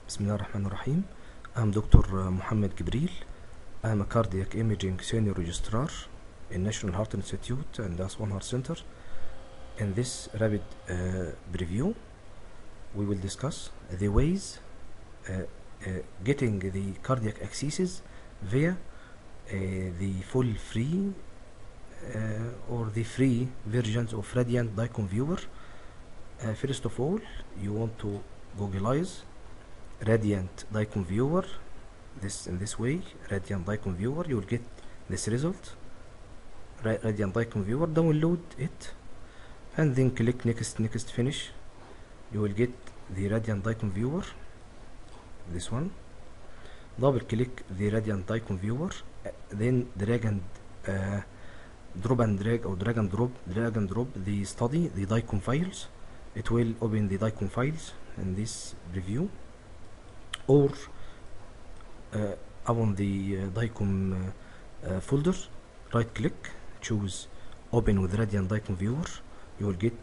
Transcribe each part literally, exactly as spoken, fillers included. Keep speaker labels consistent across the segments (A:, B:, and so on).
A: Bismillah ar-Rahman ar-Rahim. I'm Doctor Mohammed Gibril. I'm a cardiac imaging senior registrar in National Heart Institute and Aswan Heart Center. In this rapid uh, review, we will discuss the ways uh, uh, getting the cardiac accesses via uh, the full free uh, or the free versions of Radiant Dicom Viewer. Uh, first of all, you want to Googleize Radiant Dicom Viewer. This in this way, Radiant Dicom Viewer, you will get this result. Ra Radiant Dicom Viewer, download it, and then click next, next, finish. You will get the Radiant Dicom Viewer. This one. Double click the Radiant Dicom Viewer, uh, then drag and uh, drop and drag or drag and drop, drag and drop the study, the Dicom files. It will open the Dicom files in this review. Or uh, upon the uh, Dicom uh, uh, folder, right click, choose open with Radiant Dicom Viewer. You will get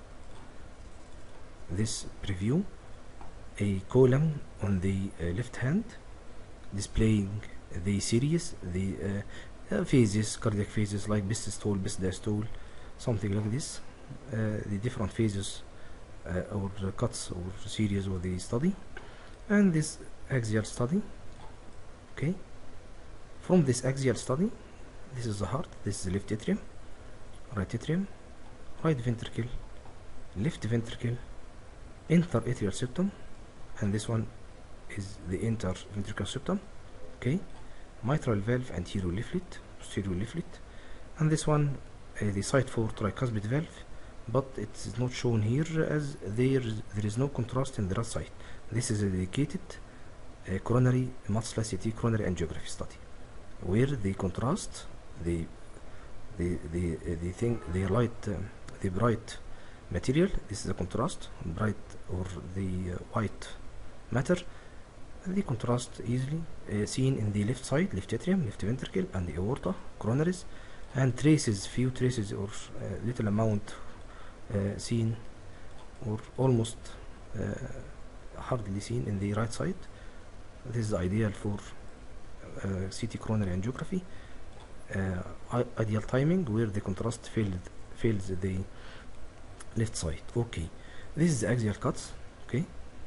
A: this preview, a column on the uh, left hand displaying the series, the uh, uh, phases, cardiac phases like best systole, best diastole, something like this, uh, the different phases uh, or uh, cuts or series of the study, and this axial study. Okay, from this axial study, this is the heart, this is the left atrium, right atrium, right ventricle, left ventricle, interatrial septum, and this one is the interventricular septum. Okay, mitral valve, anterior leaflet, posterior leaflet, and this one uh, the site for tricuspid valve, but it is not shown here as there is, there is no contrast in the right side. This is a dedicated uh, coronary muscular C T coronary angiography study, where the contrast, the the the uh, the thing, the light, um, the bright material. This is the contrast, bright or the uh, white matter. The contrast easily uh, seen in the left side, left atrium, left ventricle, and the aorta, coronaries, and traces, few traces or uh, little amount uh, seen, or almost uh, hardly seen in the right side. This is ideal for uh, C T coronary angiography. Uh, ideal timing where the contrast failed fails the left side. Okay, this is the axial cuts. Okay,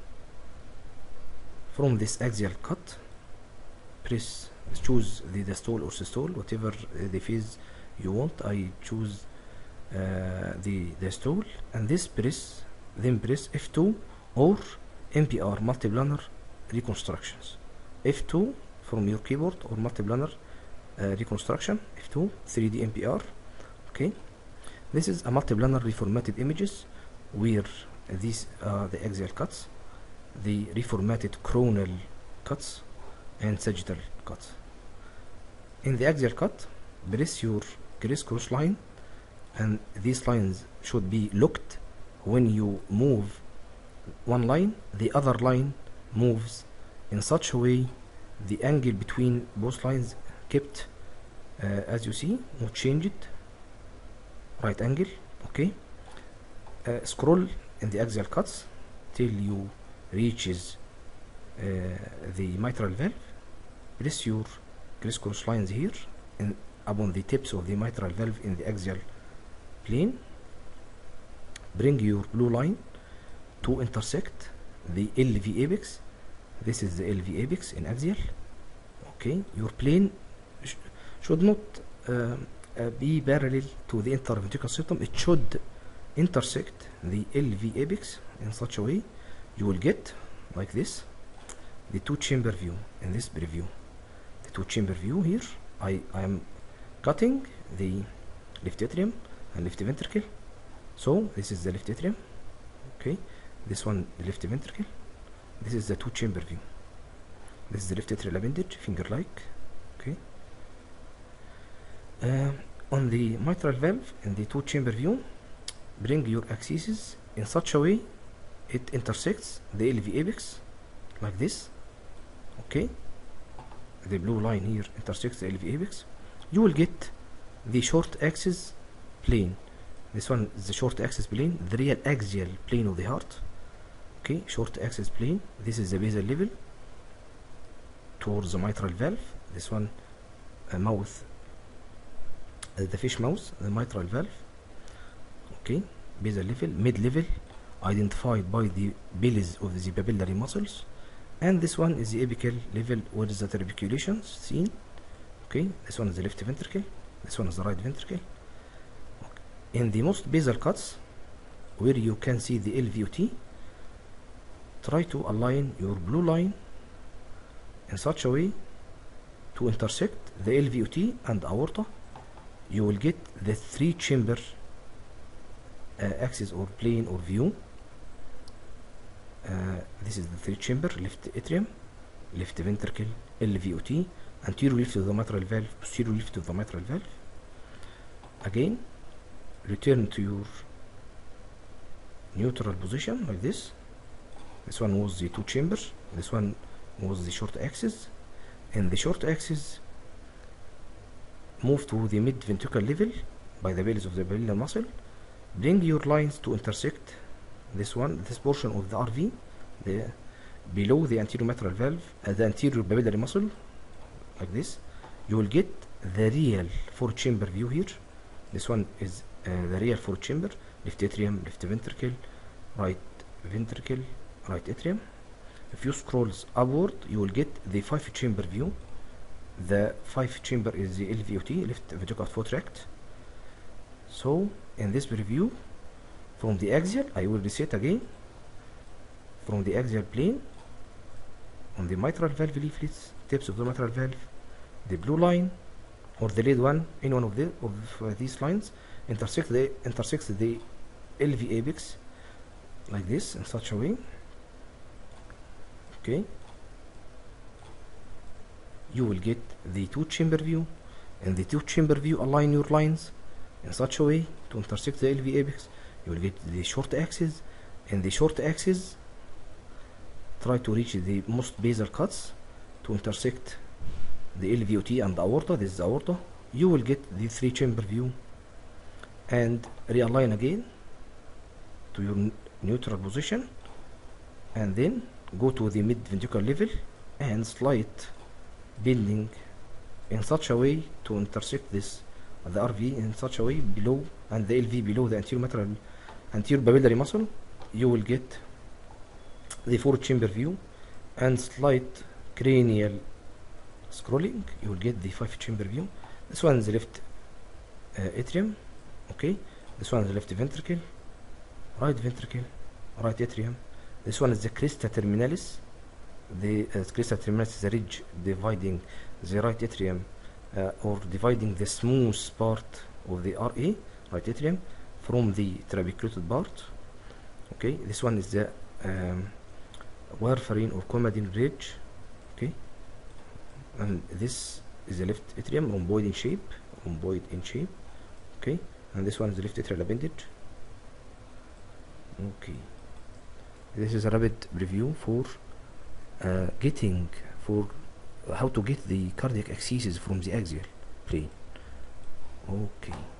A: from this axial cut, press, choose the diastole or systole, whatever uh, the phase you want. I choose uh, the diastole, and this press, then press F two or M P R, multiplanar reconstructions. F two from your keyboard or multiplanar uh, reconstruction, F two, three D M P R. Okay, this is a multiplanar reformatted images where these are the axial cuts, the reformatted coronal cuts, and sagittal cuts. In the axial cut, press your crisscross line, and these lines should be locked. When you move one line, the other line moves in such a way the angle between both lines kept uh, as you see, not changed, right angle. Okay, uh, scroll in the axial cuts till you reaches uh, the mitral valve. Press your crisscross lines here in upon the tips of the mitral valve in the axial plane. Bring your blue line to intersect the L V apex. This is the L V apex in axial. Okay, your plane sh should not uh, uh, be parallel to the interventricular septum. It should intersect the L V apex in such a way you will get like this the two chamber view. In this preview, the two chamber view here, I I am cutting the left atrium and left ventricle. So this is the left atrium. Okay, this one the left ventricle. This is the two chamber view. This is the left atrial appendage, finger like. Okay, uh, on the mitral valve in the two chamber view, bring your axes in such a way it intersects the L V apex like this. Okay, the blue line here intersects the L V apex. You will get the short axis plane. This one is the short axis plane, the real axial plane of the heart. Okay, short axis plane, this is the basal level towards the mitral valve. This one a mouth, uh, the fish mouth, the mitral valve. Okay, basal level, mid level identified by the bellies of the papillary muscles, and this one is the apical level where is the trabeculation seen. Okay, this one is the left ventricle, this one is the right ventricle. Okay. In the most basal cuts where you can see the L V O T, try to align your blue line in such a way to intersect the L V O T and aorta. You will get the three chamber uh, axis or plane or view. Uh, this is the three chamber, left atrium, left ventricle, L V O T, anterior left of the mitral valve, posterior left of the mitral valve. Again, return to your neutral position like this. This one was the two chambers, this one was the short axis. In the short axis, move to the mid ventricular level by the bellies of the papillary muscle. Bring your lines to intersect this one, this portion of the R V, the below the anterior mitral valve, uh, the anterior papillary muscle, like this. You will get the real four chamber view here. This one is uh, the real four chamber, left atrium, left ventricle, right ventricle, right atrium. If you scrolls upward, you will get the five chamber view. The five chamber is the L V O T, left ventricular outflow tract. So in this review, from the axial, I will reset again. From the axial plane, on the mitral valve leaflets, tips of the mitral valve, the blue line or the red one, any one of the of uh, these lines, intersect the intersects the L V apex like this in such a way. Okay, you will get the two chamber view. In the two chamber view, align your lines in such a way to intersect the L V apex. You will get the short axis. In the short axis, try to reach the most basal cuts to intersect the L V O T and aorta. This is the aorta. You will get the three chamber view and realign again to your neutral position, and then go to the mid ventricular level and slight bending in such a way to intersect this the R V in such a way below and the L V below the anterior mitral anterior papillary muscle. You will get the four chamber view and slight cranial scrolling. You will get the five chamber view. This one is the left uh, atrium. Okay, this one is the left ventricle, right ventricle, right atrium. This one is the crista terminalis. The uh, crista terminalis is a ridge dividing the right atrium uh, or dividing the smooth part of the R A, right atrium, from the trabecular part. Okay, this one is the um, warfarin or coumadin ridge. Okay, and this is the left atrium, rhomboid in shape, rhomboid in shape. Okay, and this one is the left atrial appendage. Okay, this is a rapid review for uh, getting for how to get the cardiac axis from the axial plane. Okay.